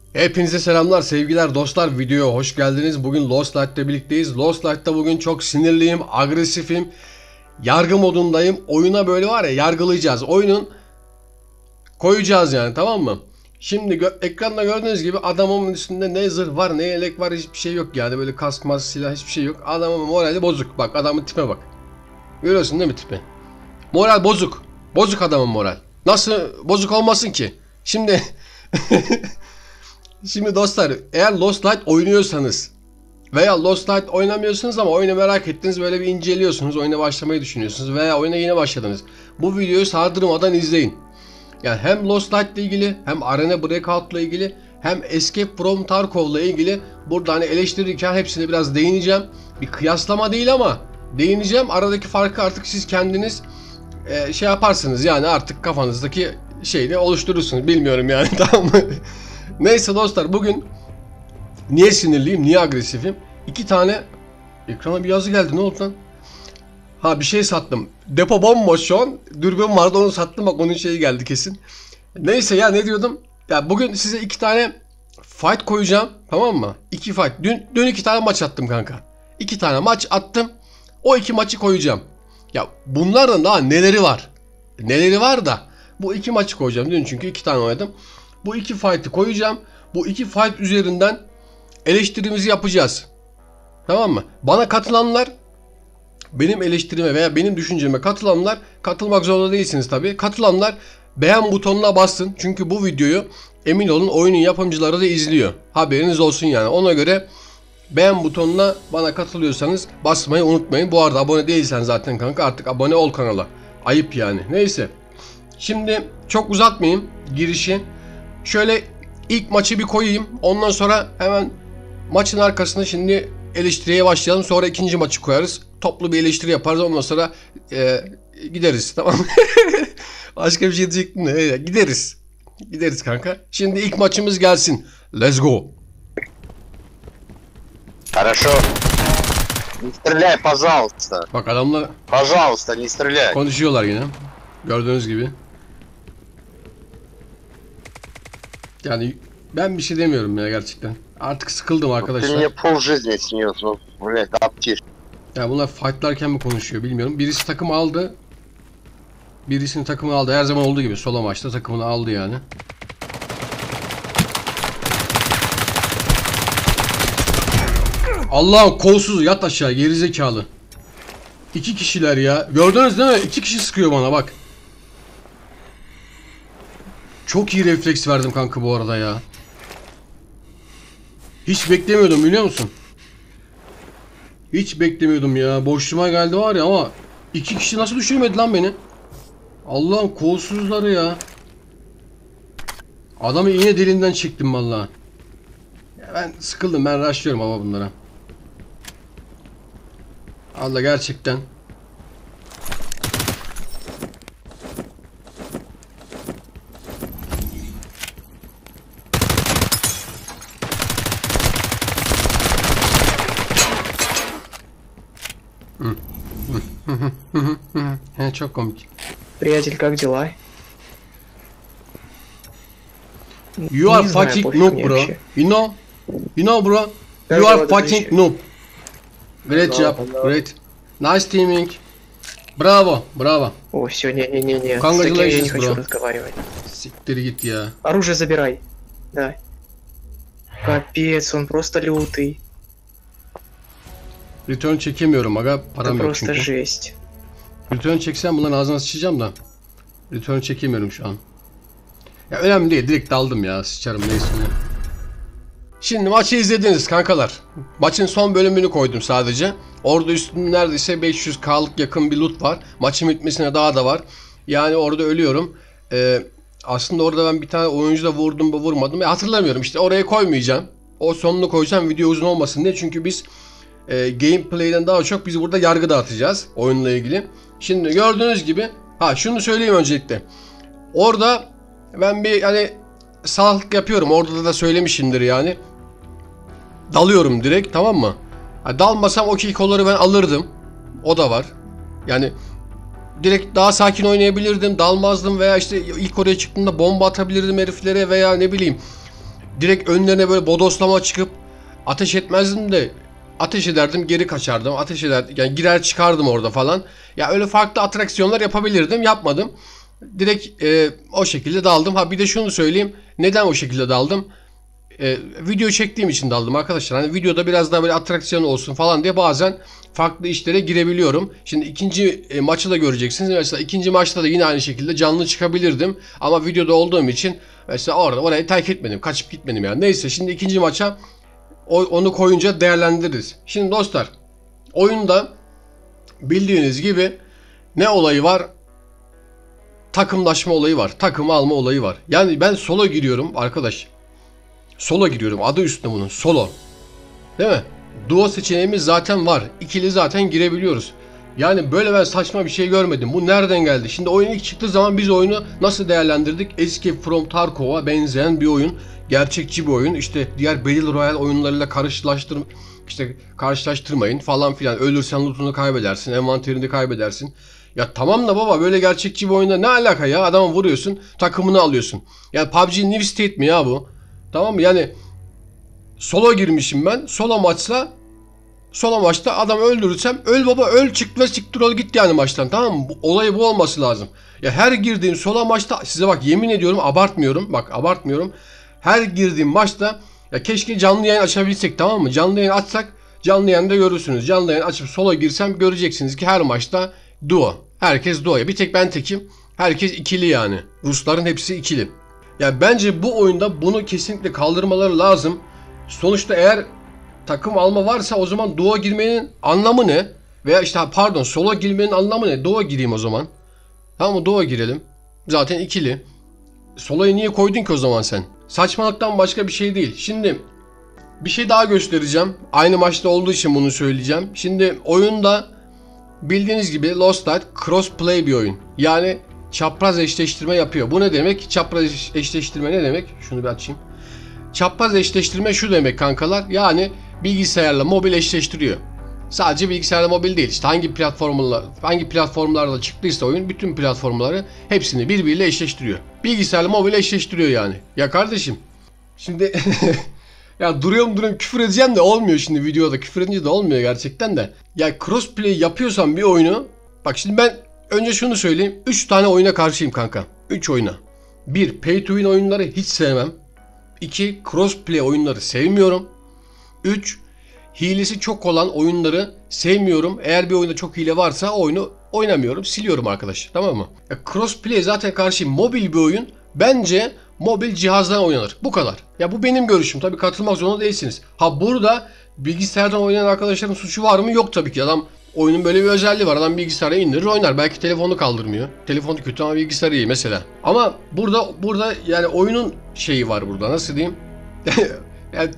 Hepinize selamlar, sevgiler, dostlar. Videoya hoş geldiniz. Bugün Lost Light'ta birlikteyiz. Lost Light'ta bugün çok sinirliyim, agresifim. Yargı modundayım. Oyuna böyle var ya, yargılayacağız. Oyunun koyacağız yani, tamam mı? Şimdi ekranda gördüğünüz gibi adamın üstünde ne zırh var, ne yelek var, hiçbir şey yok yani. Böyle kask, mas, silah, hiçbir şey yok. Adamın morali bozuk. Bak adamın tipe bak. Görüyorsun değil mi tipi? Moral bozuk. Bozuk adamın moral. Nasıl bozuk olmasın ki? Şimdi Şimdi dostlar, eğer Lost Light oynuyorsanız veya Lost Light oynamıyorsunuz ama oyunu merak ettiniz, böyle bir inceliyorsunuz, oyuna başlamayı düşünüyorsunuz veya oyuna yeni başladınız. Bu videoyu sardırmadan izleyin. Yani hem Lost Light ile ilgili, hem Arena Breakout ile ilgili, hem Escape from Tarkov ile ilgili burada hani eleştirirken hepsine biraz değineceğim. Bir kıyaslama değil ama değineceğim. Aradaki farkı artık siz kendiniz şey yaparsınız yani, artık kafanızdaki şeyini oluşturursunuz. Bilmiyorum yani, tamam mı? Neyse dostlar, bugün niye sinirliyim, niye agresifim? İki tane ekrana bir yazı geldi, ne oldu lan? Ha, bir şey sattım. Depo bomboş şu an. Dürbün vardı, onu sattım, bak onun şeyi geldi kesin. Neyse ya, ne diyordum? Ya bugün size iki tane fight koyacağım, tamam mı? İki fight. Dün iki tane maç attım kanka. İki tane maç attım. O iki maçı koyacağım. Ya bunların daha neleri var? Neleri var da bu iki maçı koyacağım. Dün çünkü iki tane oynadım. Bu iki fight'ı koyacağım. Bu iki fight üzerinden eleştirimizi yapacağız. Tamam mı? Bana katılanlar, benim eleştirime veya benim düşünceme katılanlar, katılmak zorunda değilsiniz tabii. Katılanlar beğen butonuna bassın. Çünkü bu videoyu emin olun oyunun yapımcıları da izliyor. Haberiniz olsun yani. Ona göre beğen butonuna, bana katılıyorsanız basmayı unutmayın. Bu arada abone değilsen zaten kanka artık abone ol kanala. Ayıp yani. Neyse. Şimdi çok uzatmayayım girişi. Şöyle ilk maçı bir koyayım. Ondan sonra hemen maçın arkasında şimdi eleştiriye başlayalım. Sonra ikinci maçı koyarız. Toplu bir eleştiri yaparız. Ondan sonra gideriz. Tamam. Başka bir şey diyecektim de. Gideriz. Gideriz kanka. Şimdi ilk maçımız gelsin. Let's go. Хорошо. Не стреляй, пожалуйста. Bak adamlar Пожалуйста, не стреляй. konuşuyorlar yine. Gördüğünüz gibi. Yani ben bir şey demiyorum ya gerçekten. Artık sıkıldım Ты arkadaşlar. мне полжизни снес, ну, блядь, аптечь. Ya bunlar fightlarken mi konuşuyor bilmiyorum. Birisi takım aldı. Birisinin takımını aldı. Her zaman olduğu gibi solo maçta takımını aldı yani. Allah'ım, kolsuz yat aşağı gerizekalı. İki kişiler ya. Gördünüz değil mi? İki kişi sıkıyor bana bak. Çok iyi refleks verdim kanka bu arada ya. Hiç beklemiyordum biliyor musun? Hiç beklemiyordum ya. Boşluğuma geldi var ya ama iki kişi nasıl düşürmedi lan beni? Allah'ım, kolsuzları ya. Adamı iğne deliğinden çektim vallahi. Ya ben sıkıldım, ben rushlıyorum ama bunlara. Allah gerçekten. Çok komik. Приятель, как дела? You are Не знаю, fucking пофиг noob мне bro. вообще. You know bro. Да, You да, are да, fucking отлично. noob. Great Да, job. да. Great. Nice teaming. Bravo. Bravo. О, все, не-не-не-не. С таким я Congratulations, не хочу bro. разговаривать. Siktir git ya. Оружие забирай. Да. Капец, он просто лютый. Return çekemiyorum aga. Это Param yok просто çünkü. жесть. Return çeksem bunların ağzına sıçacağım da. Return çekemiyorum şu an. Ya önemli değil. Direkt daldım ya. Sıçarım neyse. Şimdi maçı izlediniz kankalar. Maçın son bölümünü koydum sadece. Orada üstünde neredeyse 500K'lık yakın bir loot var. Maçın bitmesine daha da var. Yani orada ölüyorum. Aslında orada ben bir tane oyuncu da vurdum mu vurmadım. Hatırlamıyorum işte, oraya koymayacağım. O sonunu koyacağım video uzun olmasın diye. Çünkü biz gameplay'den daha çok biz burada yargı dağıtacağız oyunla ilgili. Şimdi gördüğünüz gibi, şunu söyleyeyim öncelikle. Orada ben bir hani salaklık yapıyorum. Orada da söylemişimdir yani. Dalıyorum direkt, tamam mı? Dalmasam o kill'ları ben alırdım. O da var. Yani direkt daha sakin oynayabilirdim. Dalmazdım veya işte ilk oraya çıktığımda bomba atabilirdim heriflere veya ne bileyim direkt önlerine böyle bodoslama çıkıp ateş etmezdim de ateş ederdim, geri kaçardım. Ateş ederdim, yani girer çıkardım orada falan. Ya öyle farklı atraksiyonlar yapabilirdim, yapmadım. Direkt o şekilde daldım. Ha bir de şunu söyleyeyim. Neden o şekilde daldım? Video çektiğim için daldım arkadaşlar. Hani videoda biraz daha böyle atraksiyon olsun falan diye bazen farklı işlere girebiliyorum. Şimdi ikinci maçı da göreceksiniz. Mesela ikinci maçta da yine aynı şekilde canlı çıkabilirdim. Ama videoda olduğum için mesela orayı terk etmedim. Kaçıp gitmedim yani. Neyse şimdi ikinci maça onu koyunca değerlendiririz. Şimdi dostlar, oyunda bildiğiniz gibi ne olayı var? Takımlaşma olayı var. Takım alma olayı var. Yani ben solo giriyorum arkadaş. Solo giriyorum. Adı üstünde bunun. Solo. Değil mi? Duo seçeneğimiz zaten var. İkili zaten girebiliyoruz. Yani böyle ben saçma bir şey görmedim. Bu nereden geldi? Şimdi oyun ilk çıktığı zaman biz oyunu nasıl değerlendirdik? Escape from Tarkov'a benzeyen bir oyun. Gerçekçi bir oyun. İşte diğer Battle Royale oyunlarıyla karşılaştırmayın falan filan. Ölürsen lootunu kaybedersin. Envanterini kaybedersin. Ya tamam da baba, böyle gerçekçi bir oyunda ne alaka ya? Adamı vuruyorsun, takımını alıyorsun. Yani PUBG New State mi ya bu? Tamam mı? Yani solo girmişim ben. Solo maçta adamı öldürürsem öl baba, öl, çık ve siktir ol git yani maçtan, tamam mı? Olayı bu olması lazım. Ya her girdiğim solo maçta, size bak yemin ediyorum, abartmıyorum. Her girdiğim maçta ya keşke canlı yayın açabilsek, tamam mı? Canlı yayın açsak, canlı yayında görürsünüz. Canlı yayın açıp solo girsem göreceksiniz ki her maçta duo. Herkes duo'ya. Bir tek ben tekim. Herkes ikili yani. Rusların hepsi ikili. Yani bence bu oyunda bunu kesinlikle kaldırmaları lazım. Sonuçta eğer takım alma varsa o zaman duo girmenin anlamı ne? Veya işte pardon, solo girmenin anlamı ne? Duo gireyim o zaman. Tamam mı? Duo girelim. Zaten ikili. Solo'yu niye koydun ki o zaman sen? Saçmalıktan başka bir şey değil. Şimdi bir şey daha göstereceğim. Aynı maçta olduğu için bunu söyleyeceğim. Şimdi oyunda bildiğiniz gibi Lost Light crossplay bir oyun. Yani çapraz eşleştirme yapıyor. Bu ne demek? Çapraz eşleştirme ne demek? Şunu bir açayım. Çapraz eşleştirme şu demek kankalar. Yani bilgisayarla mobil eşleştiriyor. Sadece bilgisayarla mobil değil. İşte hangi platformlarla çıktıysa oyun, bütün platformları hepsini birbiriyle eşleştiriyor. Bilgisayarla mobil eşleştiriyor yani. Ya kardeşim, şimdi ya duruyorum küfür edeceğim de olmuyor şimdi videoda. Küfür edince de olmuyor gerçekten de. Ya crossplay yapıyorsan bir oyunu, bak şimdi ben önce şunu söyleyeyim. 3 tane oyuna karşıyım kanka. 3 oyuna. 1. Pay to win oyunları hiç sevmem. 2. Crossplay oyunları sevmiyorum. 3. Hilesi çok olan oyunları sevmiyorum. Eğer bir oyunda çok hile varsa o oyunu oynamıyorum. Siliyorum arkadaş. Tamam mı? Ya crossplay zaten karşıyım. Mobil bir oyun bence mobil cihazdan oynanır. Bu kadar. Ya bu benim görüşüm. Tabii katılmak zorunda değilsiniz. Ha burada bilgisayardan oynayan arkadaşların suçu var mı? Yok tabii ki. Adam, oyunun böyle bir özelliği var. Adam bilgisayara indirir oynar. Belki telefonu kaldırmıyor. Telefonu kötü ama bilgisayarı iyi mesela. Ama burada yani oyunun şeyi var burada. Nasıl diyeyim? Yani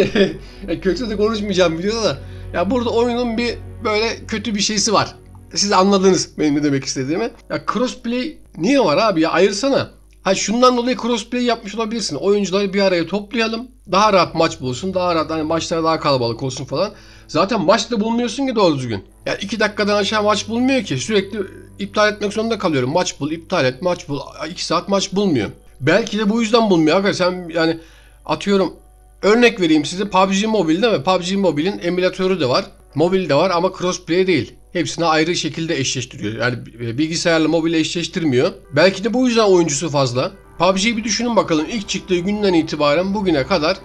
kötü de konuşmayacağım videoda da. Ya burada oyunun bir böyle kötü bir şeysi var. Siz anladınız benim ne demek istediğimi. Ya crossplay niye var abi ya? Ayırsana. Ha şundan dolayı crossplay yapmış olabilirsin. Oyuncuları bir araya toplayalım. Daha rahat maç bulsun. Daha rahat, hani maçlar daha kalabalık olsun falan. Zaten maç da bulmuyorsun ki doğru düzgün. Yani 2 dakikadan aşağı maç bulmuyor ki. Sürekli iptal etmek zorunda kalıyorum. Maç bul, iptal et, maç bul. 2 saat maç bulmuyor. Belki de bu yüzden bulmuyor. Arkadaşlar sen yani atıyorum, örnek vereyim size, PUBG Mobile değil mi? PUBG Mobile'in emülatörü de var. Mobil de var ama crossplay değil. Hepsini ayrı şekilde eşleştiriyor. Yani bilgisayarla mobile eşleştirmiyor. Belki de bu yüzden oyuncusu fazla. PUBG'yi bir düşünün bakalım. İlk çıktığı günden itibaren bugüne kadar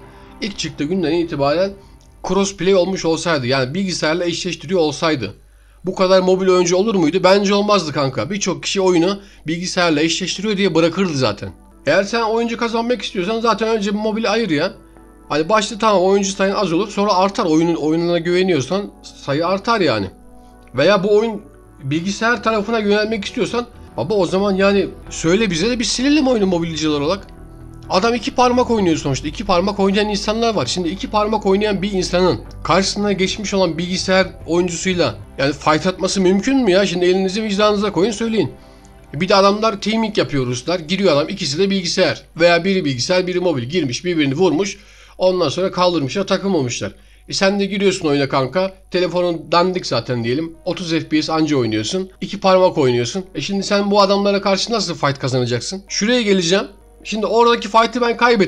crossplay olmuş olsaydı, yani bilgisayarla eşleştiriyor olsaydı, bu kadar mobil oyuncu olur muydu? Bence olmazdı kanka. Birçok kişi oyunu bilgisayarla eşleştiriyor diye bırakırdı zaten. Eğer sen oyuncu kazanmak istiyorsan zaten önce bir mobili ayır ya. Hani başta tamam oyuncu sayın az olur, sonra artar. Oyununa güveniyorsan sayı artar yani. Veya bu oyun bilgisayar tarafına yönelmek istiyorsan baba o zaman yani söyle bize de bir silelim oyunu mobilciler olarak. Adam 2 parmak oynuyor sonuçta. 2 parmak oynayan insanlar var. Şimdi 2 parmak oynayan bir insanın karşısına geçmiş olan bilgisayar oyuncusuyla yani fight atması mümkün mü ya? Şimdi elinizi vicdanınıza koyun söyleyin. Bir de adamlar teaming yapıyor Ruslar. Giriyor adam, ikisi de bilgisayar. Veya biri bilgisayar biri mobil. Girmiş birbirini vurmuş. Ondan sonra kaldırmışlar, takım olmuşlar. Sen de giriyorsun oyuna kanka. Telefonun dandik zaten diyelim. 30 FPS anca oynuyorsun. 2 parmak oynuyorsun. Şimdi sen bu adamlara karşı nasıl fight kazanacaksın? Şuraya geleceğim. Şimdi oradaki fight'ı ben kaybettim.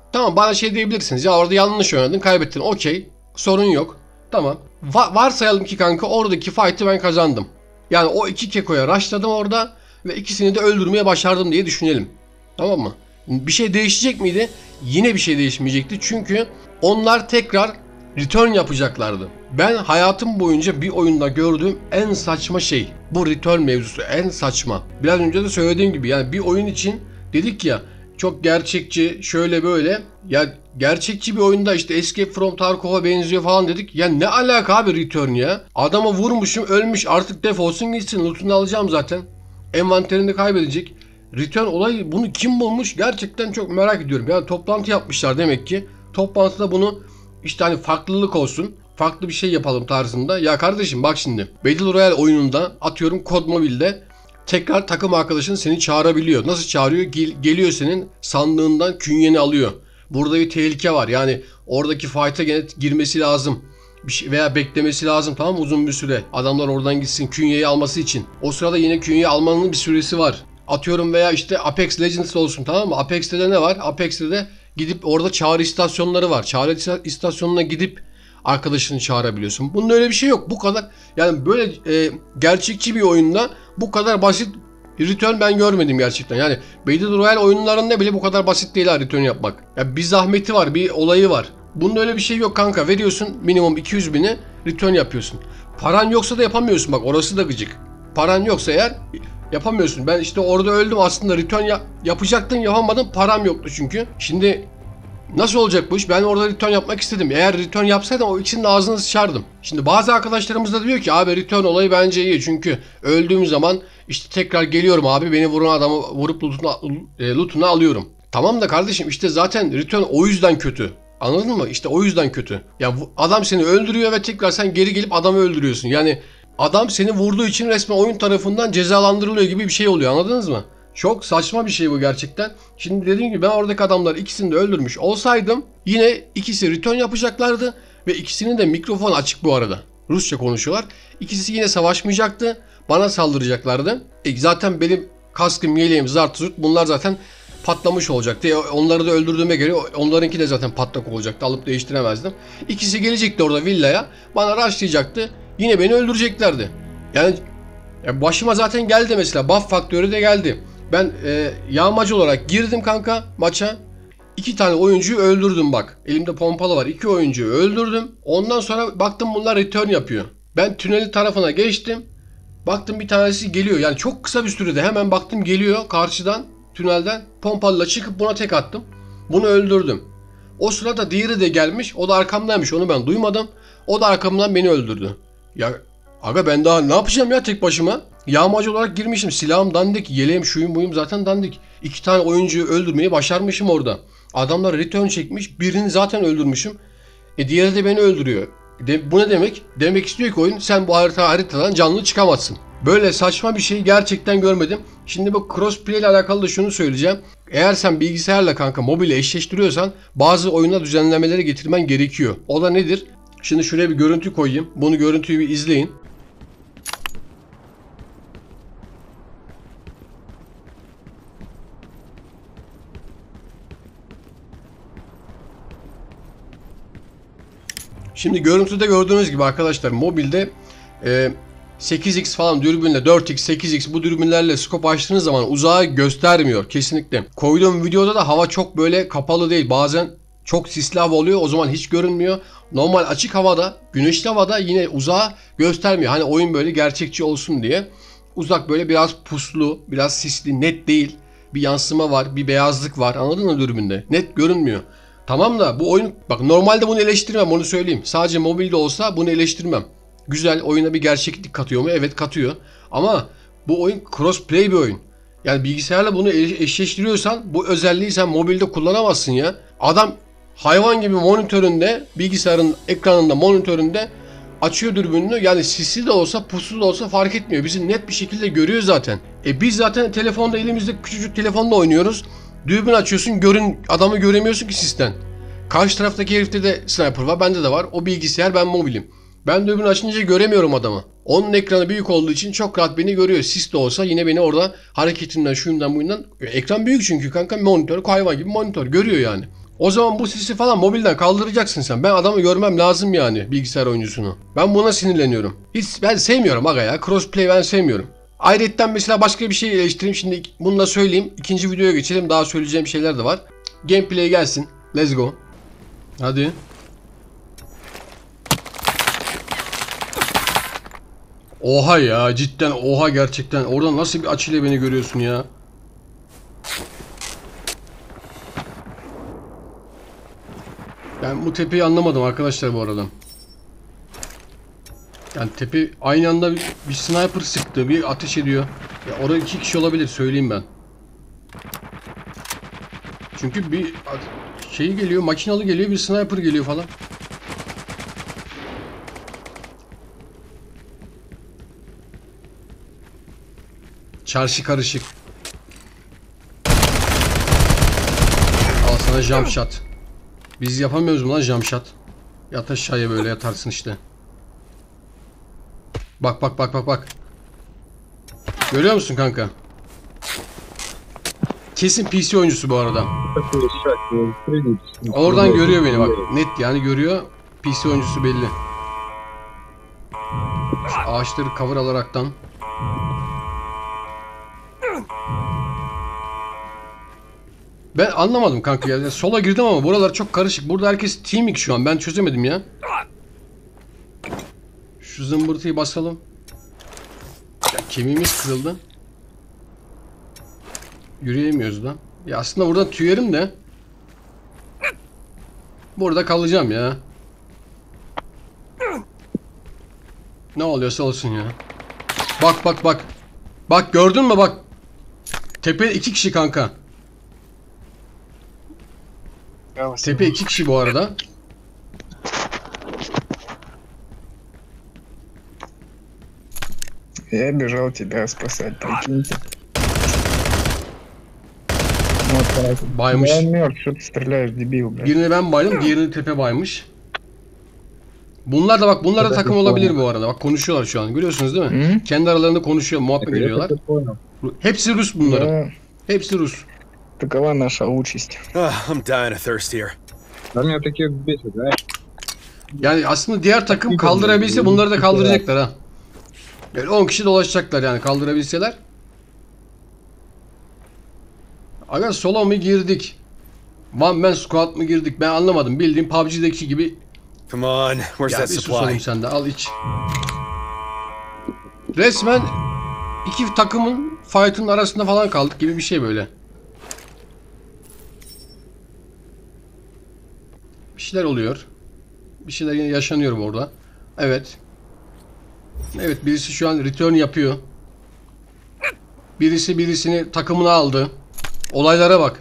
Tamam, bana şey diyebilirsiniz ya, orada yanlış oynadın, kaybettin, okey, sorun yok. Tamam. Varsayalım ki kanka oradaki fight'ı ben kazandım. Yani o iki kekoya rushladım orada ve ikisini de öldürmeye başardım diye düşünelim. Tamam mı? Bir şey değişecek miydi? Yine bir şey değişmeyecekti. Çünkü onlar tekrar return yapacaklardı. Ben hayatım boyunca bir oyunda gördüğüm en saçma şey bu return mevzusu. En saçma. Biraz önce de söylediğim gibi, yani bir oyun için dedik ya, çok gerçekçi, şöyle böyle. Ya gerçekçi bir oyunda işte Escape from Tarkov'a benziyor falan dedik. Ya ne alaka abi return ya? Adamı vurmuşum, ölmüş, artık defolsun gitsin, lootunu alacağım zaten. Envanterini kaybedecek. Return olayı, bunu kim bulmuş? Gerçekten çok merak ediyorum. Yani toplantı yapmışlar demek ki. Toplantıda bunu işte hani farklılık olsun, farklı bir şey yapalım tarzında. Ya kardeşim bak şimdi, Battle Royale oyununda atıyorum Kod Mobile'de tekrar takım arkadaşın seni çağırabiliyor. Nasıl çağırıyor? Geliyor senin sandığından künyeni alıyor. Burada bir tehlike var. Yani oradaki fight'a gene girmesi lazım. Bir şey veya beklemesi lazım, tamam mı, uzun bir süre. Adamlar oradan gitsin künyeyi alması için. O sırada yine künyeyi almanın bir süresi var. Atıyorum veya işte Apex Legends olsun, tamam mı? Apex'te de ne var? Apex'te de gidip orada çağrı istasyonları var. Çağrı istasyonuna gidip arkadaşını çağırabiliyorsun. Bunda öyle bir şey yok. Bu kadar, yani böyle gerçekçi bir oyunda bu kadar basit return ben görmedim gerçekten. Yani Battle Royale oyunlarında bile bu kadar basit değil ha return yapmak. Ya bir zahmeti var, bir olayı var. Bunda öyle bir şey yok kanka. Veriyorsun minimum 200.000'i, return yapıyorsun. Paran yoksa da yapamıyorsun, bak orası da gıcık. Paran yoksa eğer yapamıyorsun. Ben işte orada öldüm aslında, return yapacaktım, yapamadım, param yoktu çünkü. Şimdi nasıl olacak bu iş? Ben orada return yapmak istedim. Eğer return yapsaydım o ikisinin de ağzını sıçardım. Şimdi bazı arkadaşlarımız da diyor ki abi return olayı bence iyi. Çünkü öldüğüm zaman işte tekrar geliyorum abi, beni vuran adamı vurup lootunu alıyorum. Tamam da kardeşim, işte zaten return o yüzden kötü. Anladın mı? İşte o yüzden kötü. Ya adam seni öldürüyor ve tekrar sen geri gelip adamı öldürüyorsun. Yani adam seni vurduğu için resmen oyun tarafından cezalandırılıyor gibi bir şey oluyor. Anladınız mı? Çok saçma bir şey bu gerçekten. Şimdi dediğim gibi ben oradaki adamlar ikisini de öldürmüş olsaydım yine ikisi return yapacaklardı ve ikisinin de mikrofon açık bu arada. Rusça konuşuyorlar. İkisi yine savaşmayacaktı. Bana saldıracaklardı. Zaten benim kaskım, yeleğim, zart zurt bunlar zaten patlamış olacaktı. Onları da öldürdüğüme göre onlarınki de zaten patlak olacaktı. Alıp değiştiremezdim. İkisi gelecekti orada villaya. Bana rushlayacaktı. Yine beni öldüreceklerdi. Yani başıma zaten geldi mesela. Buff faktörü de geldi. Ben yağmacı olarak girdim kanka maça. 2 tane oyuncuyu öldürdüm bak. Elimde pompalı var. 2 oyuncuyu öldürdüm. Ondan sonra baktım bunlar return yapıyor. Ben tünelin tarafına geçtim. Baktım bir tanesi geliyor. Yani çok kısa bir sürede hemen baktım geliyor karşıdan, tünelden. Pompalıyla çıkıp buna tek attım. Bunu öldürdüm. O sırada diğeri de gelmiş. O da arkamdaymış. Onu ben duymadım. O da arkamdan beni öldürdü. Ya aga ben daha ne yapacağım ya tek başıma? Yağmacı olarak girmişim. Silahım dandik. Yeleğim şuyum buyum zaten dandik. 2 tane oyuncuyu öldürmeyi başarmışım orada. Adamlar return çekmiş. Birini zaten öldürmüşüm. Diğeri de beni öldürüyor. Bu ne demek? Demek istiyor ki oyun, sen bu haritadan canlı çıkamazsın. Böyle saçma bir şey gerçekten görmedim. Şimdi bu crossplay ile alakalı da şunu söyleyeceğim. Eğer sen bilgisayarla kanka mobile eşleştiriyorsan bazı oyuna düzenlemeleri getirmen gerekiyor. O da nedir? Şimdi şuraya bir görüntü koyayım. Bunu görüntüyü bir izleyin. Şimdi görüntüde gördüğünüz gibi arkadaşlar mobilde 8x falan dürbünle 4x 8x bu dürbünlerle scope açtığınız zaman uzağı göstermiyor kesinlikle. Koyduğum videoda da hava çok böyle kapalı değil. Bazen çok sisli hava oluyor, o zaman hiç görünmüyor. Normal açık havada, güneşli havada yine uzağı göstermiyor. Hani oyun böyle gerçekçi olsun diye. Uzak böyle biraz puslu, biraz sisli, net değil. Bir yansıma var, bir beyazlık var. Anladın mı dürbünde? Net görünmüyor. Tamam da bu oyun, bak normalde bunu eleştirmem, onu söyleyeyim. Sadece mobilde olsa bunu eleştirmem. Güzel, oyuna bir gerçeklik katıyor mu? Evet katıyor. Ama bu oyun crossplay bir oyun. Yani bilgisayarla bunu eşleştiriyorsan bu özelliği sen mobilde kullanamazsın ya. Adam hayvan gibi monitöründe, bilgisayarın ekranında, monitöründe açıyor dürbününü. Yani sisli de olsa puslu da olsa fark etmiyor. Bizi net bir şekilde görüyor zaten. Biz zaten telefonda, elimizde küçücük telefonla oynuyoruz. Dürbün açıyorsun, adamı göremiyorsun ki sisten. Karşı taraftaki herifte de sniper var, bende de var. O bilgisayar, ben mobilim. Ben dürbün açınca göremiyorum adamı. Onun ekranı büyük olduğu için çok rahat beni görüyor. Sis de olsa yine beni orada hareketimden, şuyundan buyundan. Ekran büyük çünkü kanka, monitör, hayvan gibi monitör görüyor yani. O zaman bu sesi falan mobilden kaldıracaksın sen. Ben adamı görmem lazım yani, bilgisayar oyuncusunu. Ben buna sinirleniyorum. Hiç ben sevmiyorum aga ya. Crossplay ben sevmiyorum. Ayrıca mesela başka bir şey eleştireyim. Şimdi bunu da söyleyeyim. İkinci videoya geçelim. Daha söyleyeceğim şeyler de var. Gameplay gelsin. Let's go. Hadi. Oha ya, cidden oha, gerçekten. Oradan nasıl bir açıyla beni görüyorsun ya? Ben bu tepeyi anlamadım arkadaşlar bu arada. Yani tepe aynı anda bir sniper sıktı, bir ateş ediyor. Ya orada 2 kişi olabilir, söyleyeyim ben. Çünkü bir şey geliyor, makinalı geliyor, bir sniper geliyor falan. Çarşı karışık. Al sana jump shot. Biz yapamıyoruz mu lan jump shot? Yat aşağıya, böyle yatarsın işte. Bak bak bak bak bak. Görüyor musun kanka? Kesin PC oyuncusu bu arada. Oradan görüyor beni bak. Net yani görüyor. PC oyuncusu belli. Şu ağaçları cover alaraktan. Ben anlamadım kanka ya. Sola girdim ama buralar çok karışık. Burada herkes teaming şu an. Ben çözemedim ya. Şu zımbırtıyı basalım. Ya, kemiğimiz kırıldı. Yürüyemiyoruz da. Ya aslında buradan tüyerim de. Burada kalacağım ya. Ne oluyorsa olsun ya. Bak bak bak. Bak gördün mü bak. Tepe 2 kişi kanka. Tepe 2 kişi bu arada. Я бежал тебя спасать, прикиньте. Вот, Baymış. я мертв, что ты стреляешь, дебил, блядь. Birini ben baydım, diğerini tepe baymış. Bunlar da bak, bunlar da takım olabilir bu arada. Bak konuşuyorlar şu an. Görüyorsunuz değil mi? М? Kendi aralarında konuşuyor, muhabbet ediyorlar. Hepsi Rus bunların. Да, Hepsi Rus. такова наша участь. I'm dying of thirst here. Да меня такие бесит, да? Yani aslında diğer takım kaldırabilse bunları da kaldıracaklar ha. Yani 10 kişi dolaşacaklar yani kaldırabilseler. Aga solo mu girdik? One man squad mı girdik? Ben anlamadım. Bildiğim PUBG'deki gibi. Come on, where's Ya that bir sus supply? oğlum sen de, al iç. Resmen iki takımın fight'ın arasında falan kaldık gibi bir şey böyle. Bir şeyler oluyor. Bir şeyler yine yaşanıyor orada. Evet. Evet, birisi şu an return yapıyor. Birisi birisini takımına aldı. Olaylara bak.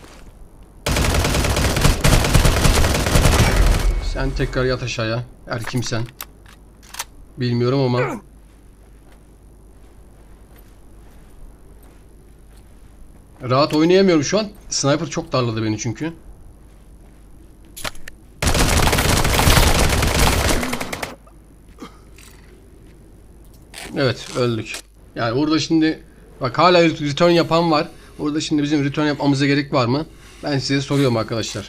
Sen tekrar yat aşağıya. Her kimsen. Bilmiyorum ama. Rahat oynayamıyorum şu an. Sniper çok darladı beni çünkü. Evet, öldük. Yani burada şimdi bak hala return yapan var. Burada şimdi bizim return yapmamıza gerek var mı? Ben size soruyorum arkadaşlar.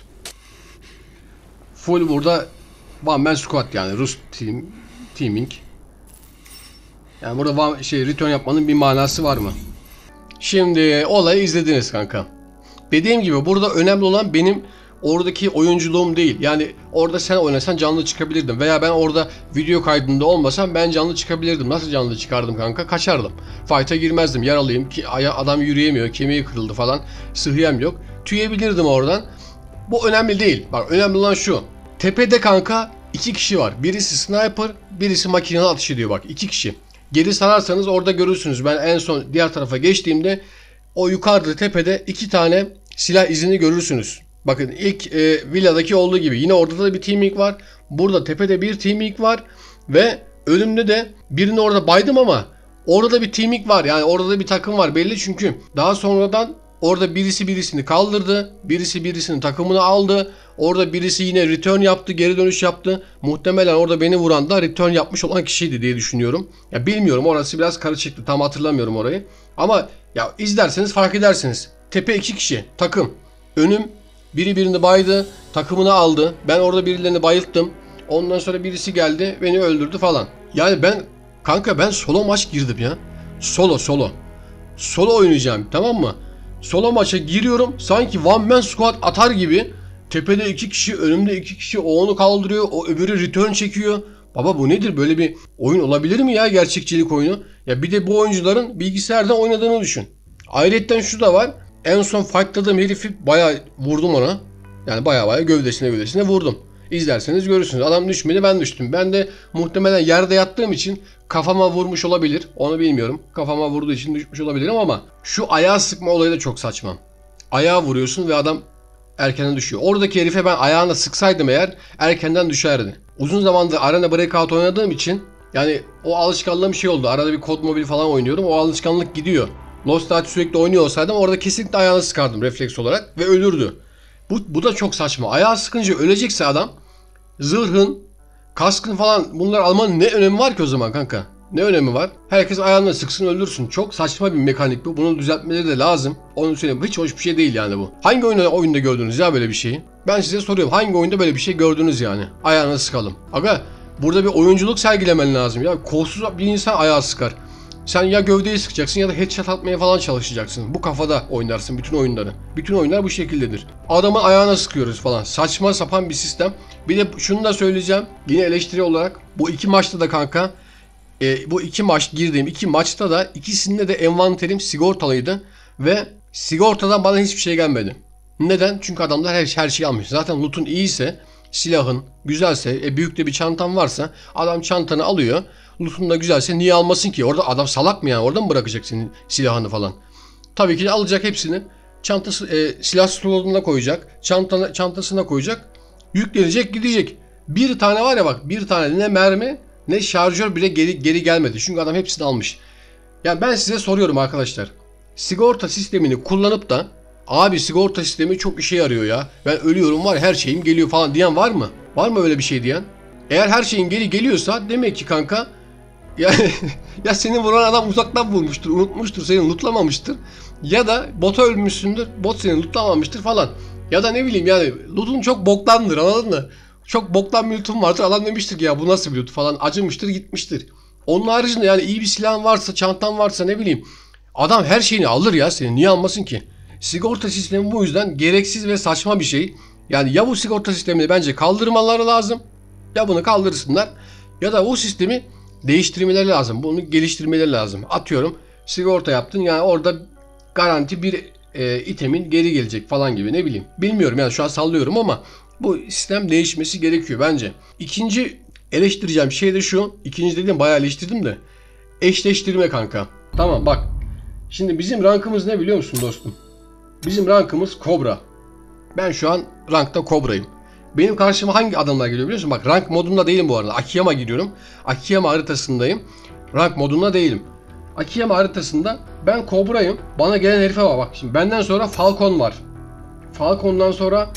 Full burada one man squad yani Rus teaming. Yani burada return yapmanın bir manası var mı? Şimdi olayı izlediniz kanka. Dediğim gibi burada önemli olan benim oradaki oyunculuğum değil. Yani orada sen oynasan canlı çıkabilirdim. Veya ben orada video kaydında olmasam ben canlı çıkabilirdim. Nasıl canlı çıkardım kanka? Kaçardım. Fight'a girmezdim. Yaralıyım. Adam yürüyemiyor. Kemiği kırıldı falan. Sıhhiyem yok. Tüyebilirdim oradan. Bu önemli değil. Bak önemli olan şu. Tepede kanka 2 kişi var. Birisi sniper, birisi makinalı atış ediyor bak. 2 kişi. Geri sararsanız orada görürsünüz. Ben en son diğer tarafa geçtiğimde o yukarıda tepede 2 tane silah izini görürsünüz. Bakın ilk villadaki olduğu gibi yine orada da bir teaming var. Burada tepede bir teaming var ve önümde de birini orada baydım ama orada da bir teaming var. Yani orada da bir takım var belli, çünkü daha sonradan orada birisi birisini kaldırdı. Birisi birisinin takımını aldı. Orada birisi yine return yaptı, geri dönüş yaptı. Muhtemelen orada beni vuran da return yapmış olan kişiydi diye düşünüyorum. Ya bilmiyorum, orası biraz karışıktı. Tam hatırlamıyorum orayı. Ama ya izlerseniz fark edersiniz. Tepe 2 kişi takım. Önüm Biri birini baydı, takımını aldı. Ben orada birilerini bayılttım. Ondan sonra birisi geldi, beni öldürdü falan. Yani ben solo maç girdim ya. Solo oynayacağım, tamam mı? Solo maça giriyorum, sanki one man squad atar gibi. Tepede 2 kişi, önümde 2 kişi, o onu kaldırıyor, o öbürü return çekiyor. Baba bu nedir? Böyle bir oyun olabilir mi ya, gerçekçilik oyunu? Ya bir de bu oyuncuların bilgisayarda oynadığını düşün. Ayrıca şu da var. En son fightladığım herifi bayağı vurdum ona. Yani bayağı gövdesine vurdum. İzlerseniz görürsünüz. Adam düşmedi, ben düştüm. Ben de muhtemelen yerde yattığım için kafama vurmuş olabilir. Onu bilmiyorum. Kafama vurduğu için düşmüş olabilirim ama şu ayağı sıkma olayı da çok saçma. Ayağı vuruyorsun ve adam erkenden düşüyor. Oradaki herife ben ayağına sıksaydım eğer erkenden düşerdi. Uzun zamandır Arena Breakout oynadığım için yani o alışkanlığım şey oldu. Arada bir Kod Mobil falan oynuyorum. O alışkanlık gidiyor. Lost Ark sürekli oynuyor olsaydım orada kesinlikle ayağını sıkardım refleks olarak ve ölürdü. Bu da çok saçma. Ayağı sıkınca ölecekse adam, zırhın, kaskın falan bunlar almanın ne önemi var ki o zaman kanka? Ne önemi var? Herkes ayağına sıksın öldürsün. Çok saçma bir mekanik bu. Bunu düzeltmeleri de lazım. Onu söyleyeyim. Hiç hoş bir şey değil yani bu. Hangi oyunda gördünüz ya böyle bir şeyi? Ben size soruyorum. Hangi oyunda böyle bir şey gördünüz yani? Ayağına sıkalım. Aga burada bir oyunculuk sergilemen lazım ya. Kolsuz bir insan ayağı sıkar. Sen ya gövdeyi sıkacaksın ya da headshot atmaya falan çalışacaksın. Bu kafada oynarsın bütün oyunları. Bütün oyunlar bu şekildedir. Adamın ayağına sıkıyoruz falan. Saçma sapan bir sistem. Bir de şunu da söyleyeceğim. Yine eleştiri olarak. Bu 2 maçta da kanka. Bu 2 maç girdiğim 2 maçta da ikisinde de envanterim sigortalıydı. Ve sigortadan bana hiçbir şey gelmedi. Neden? Çünkü adamlar her şeyi almış. Zaten loot'un iyiyse, silahın güzelse, büyük de bir çantan varsa adam çantanı alıyor. Loot'un da güzelse niye almasın ki? Orada adam salak mı yani? Orada mı bırakacak senin silahını falan? Tabii ki de alacak hepsini. Çantası, silah stoluna koyacak. Çantasına koyacak. Yüklenecek, gidecek. Bir tane var ya bak, bir tane ne mermi ne şarjör bile geri gelmedi. Çünkü adam hepsini almış. Yani ben size soruyorum arkadaşlar. Sigorta sistemini kullanıp da abi sigorta sistemi çok işe yarıyor ya. Ben ölüyorum var her şeyim geliyor falan diyen var mı? Var mı öyle bir şey diyen? Eğer her şeyin geliyorsa demek ki kanka yani ya seni vuran adam uzaktan vurmuştur, unutmuştur, seni lootlamamıştır. Ya da bota ölmüşsündür, bot seni lootlamamıştır falan. Ya da ne bileyim yani loot'un çok boktandır, anladın mı? Çok boktan bir loot'un vardır, adam demiştir ki ya bu nasıl bir loot falan, acımıştır gitmiştir. Onun haricinde yani iyi bir silahın varsa, çantan varsa ne bileyim adam her şeyini alır ya senin, niye almasın ki? Sigorta sistemi bu yüzden gereksiz ve saçma bir şey. Yani ya bu sigorta sistemini bence kaldırmaları lazım, ya bunu kaldırırsınlar ya da bu sistemi değiştirmeleri lazım. Bunu geliştirmeleri lazım. Atıyorum sigorta yaptın yani orada garanti bir itemin geri gelecek falan gibi, ne bileyim. Bilmiyorum yani şu an sallıyorum ama bu sistem değişmesi gerekiyor bence. İkinci eleştireceğim şey de şu. İkinci dediğim bayağı eleştirdim de. Eşleştirme kanka. Tamam bak. Şimdi bizim rankımız ne biliyor musun dostum? Bizim rankımız Kobra. Ben şu an rankta Kobra'yım. Benim karşıma hangi adamlar geliyor biliyor musun? Bak rank modunda değilim bu arada. Akiyama giriyorum. Akiyama haritasındayım. Rank modunda değilim. Akiyama haritasında ben Kobra'yım. Bana gelen herife bak. Şimdi benden sonra Falcon var. Falcon'dan sonra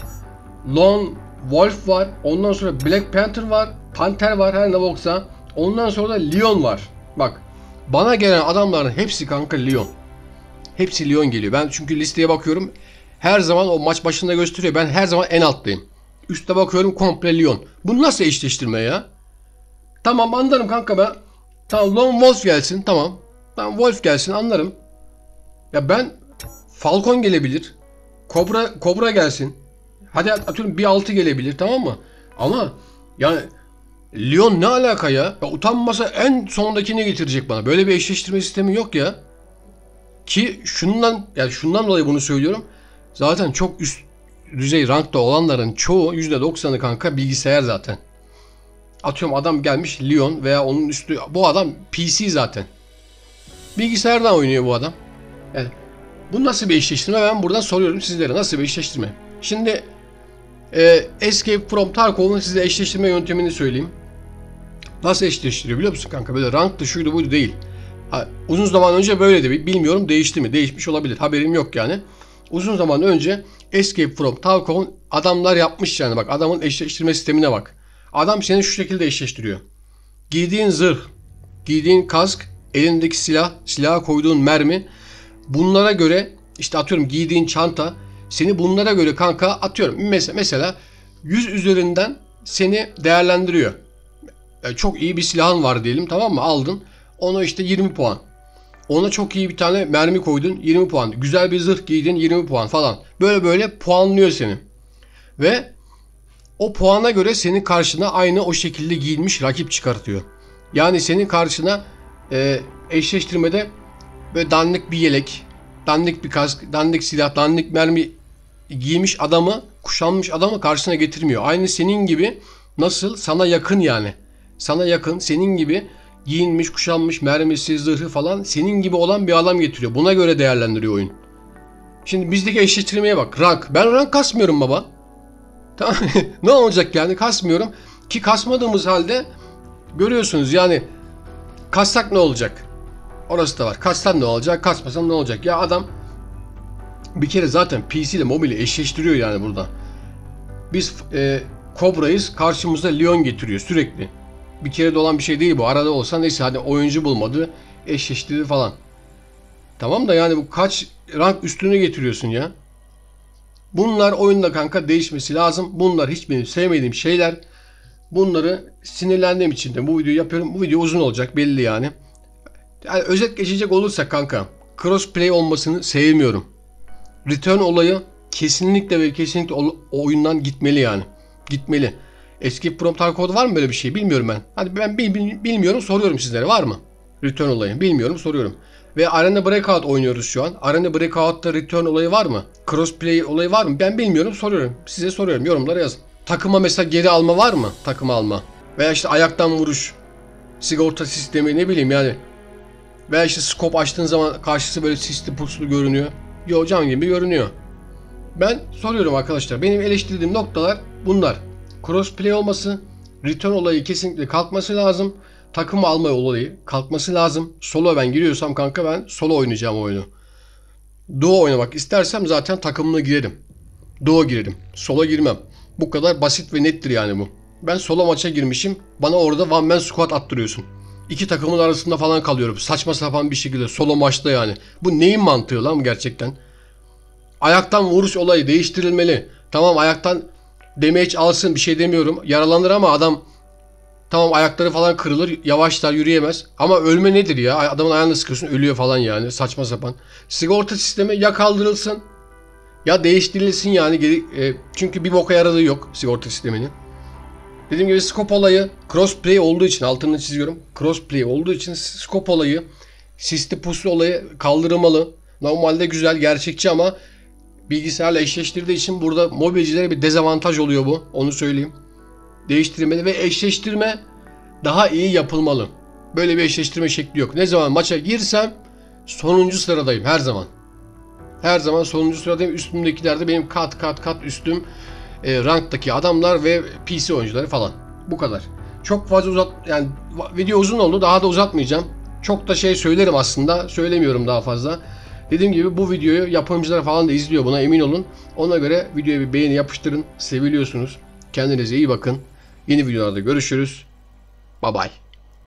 Lone Wolf var. Ondan sonra Black Panther var. Panther var her ne boksa. Ondan sonra da Leon var. Bak. Bana gelen adamların hepsi kanka Leon. Hepsi Leon geliyor. Ben çünkü listeye bakıyorum. Her zaman o maç başında gösteriyor. Ben her zaman en alttayım. Üste bakıyorum komple Leon. Bu nasıl eşleştirme ya? Tamam anlarım kanka ben. Tamam Lone Wolf gelsin tamam. Tamam Wolf gelsin anlarım. Ya ben Falcon gelebilir. Kobra gelsin. Hadi atıyorum bir 6 gelebilir tamam mı? Ama yani Leon ne alaka ya? Ya utanmasa en sondakini getirecek bana. Böyle bir eşleştirme sistemi yok ya. Ki şundan dolayı bunu söylüyorum. Zaten çok üst düzey rankta olanların çoğu %90'ı kanka bilgisayar zaten. Atıyorum adam gelmiş Leon veya onun üstü, bu adam PC zaten. Bilgisayardan oynuyor bu adam. Yani bu nasıl bir eşleştirme, ben buradan soruyorum sizlere, nasıl bir eşleştirme? Şimdi Escape from Tarkov'un size eşleştirme yöntemini söyleyeyim. Nasıl eşleştiriyor biliyor musun kanka? Böyle ranktı şuydu buydu değil. Uzun zaman önce böyleydi. Bilmiyorum değişti mi? Değişmiş olabilir. Haberim yok yani. Uzun zaman önce Escape from Tarkov'un adamlar yapmış yani. Bak adamın eşleştirme sistemine bak. Adam seni şu şekilde eşleştiriyor. Giydiğin zırh, giydiğin kask, elindeki silah, silaha koyduğun mermi. Bunlara göre işte atıyorum giydiğin çanta, Seni bunlara göre kanka atıyorum. Mesela 100 üzerinden seni değerlendiriyor. Yani çok iyi bir silahın var diyelim, tamam mı? Aldın. Ona işte 20 puan. Ona çok iyi bir tane mermi koydun, 20 puan. Güzel bir zırh giydin, 20 puan falan. Böyle puanlıyor seni. Ve o puana göre senin karşına aynı o şekilde giyinmiş rakip çıkartıyor. Yani senin karşına eşleştirmede böyle dandik bir yelek, dandik bir kask, dandik silah, dandik mermi giymiş adamı, kuşanmış adamı karşısına getirmiyor. Aynı senin gibi, nasıl sana yakın yani. Sana yakın, senin gibi giyinmiş, kuşanmış, mermisi, zırhı falan senin gibi olan bir adam getiriyor. Buna göre değerlendiriyor oyun. Şimdi bizdeki eşleştirmeye bak. Rank. Ben rank kasmıyorum baba. Tamam. Ne olacak yani? Kasmıyorum. Ki kasmadığımız halde görüyorsunuz yani, kassak ne olacak? Orası da var. Kassan ne olacak? Kasmasam ne olacak? Ya adam bir kere zaten PC ile mobile eşleştiriyor yani burada. Biz Cobra'yız. Karşımıza Leon getiriyor sürekli. Bir kere de olan bir şey değil bu. Arada olsa neyse, hadi oyuncu bulmadı, eşleştirdi falan. Tamam da yani bu kaç rank üstüne getiriyorsun ya. Bunlar oyunda kanka değişmesi lazım. Bunlar hiç benim sevmediğim şeyler. Bunları sinirlendiğim için de bu videoyu yapıyorum. Bu video uzun olacak belli yani. Yani özet geçecek olursak kanka, crossplay olmasını sevmiyorum. Return olayı kesinlikle ve kesinlikle o oyundan gitmeli yani. Gitmeli. Escape from Tarkov var mı böyle bir şey? Bilmiyorum ben. Hadi ben bilmiyorum, soruyorum sizlere, var mı? Return olayı. Bilmiyorum, soruyorum. Ve Arena Breakout oynuyoruz şu an. Arena Breakout'ta return olayı var mı? Crossplay olayı var mı? Ben bilmiyorum, soruyorum. Size soruyorum. Yorumlara yazın. Takıma mesela geri alma var mı? Takıma alma. Veya işte ayaktan vuruş. Sigorta sistemi, ne bileyim yani. Veya işte scope açtığın zaman karşısı böyle sisli puslu görünüyor. Yo, cam gibi görünüyor. Ben soruyorum arkadaşlar. Benim eleştirdiğim noktalar bunlar. Crossplay olması, return olayı kesinlikle kalkması lazım. Takımı alma olayı kalkması lazım. Solo ben giriyorsam kanka, ben solo oynayacağım oyunu. Duo oynamak istersem zaten takımına girerim. Duo girerim. Solo girmem. Bu kadar basit ve nettir yani bu. Ben solo maça girmişim. Bana orada one man squad attırıyorsun. İki takımın arasında falan kalıyorum. Saçma sapan bir şekilde solo maçta yani. Bu neyin mantığı lan gerçekten? Ayaktan vuruş olayı değiştirilmeli. Tamam, ayaktan damage alsın, bir şey demiyorum. Yaralanır ama adam, tamam ayakları falan kırılır, yavaşlar, yürüyemez. Ama ölme nedir ya? Adamın ayağını sıkıyorsun, ölüyor falan yani. Saçma sapan. Sigorta sistemi ya kaldırılsın ya değiştirilsin yani. Çünkü bir boka yaradığı yok sigorta sisteminin. Dediğim gibi scope olayı crossplay olduğu için, altını çiziyorum. Crossplay olduğu için scope olayı, sisli puslu olayı kaldırılmalı. Normalde güzel, gerçekçi ama bilgisayarla eşleştirdiği için burada mobilcilere bir dezavantaj oluyor bu. Onu söyleyeyim. Değiştirmeli ve eşleştirme daha iyi yapılmalı. Böyle bir eşleştirme şekli yok. Ne zaman maça girsem sonuncu sıradayım her zaman. Her zaman sonuncu sıradayım. Üstümdekiler de benim kat üstüm ranktaki adamlar ve PC oyuncuları falan. Bu kadar. Çok fazla yani video uzun oldu. Daha da uzatmayacağım. Çok da şey söylerim aslında. Söylemiyorum daha fazla. Dediğim gibi bu videoyu yapımcılar falan da izliyor, buna emin olun. Ona göre videoya bir beğeni yapıştırın. Seviliyorsunuz. Kendinize iyi bakın. Yeni videolarda görüşürüz. Bye bye.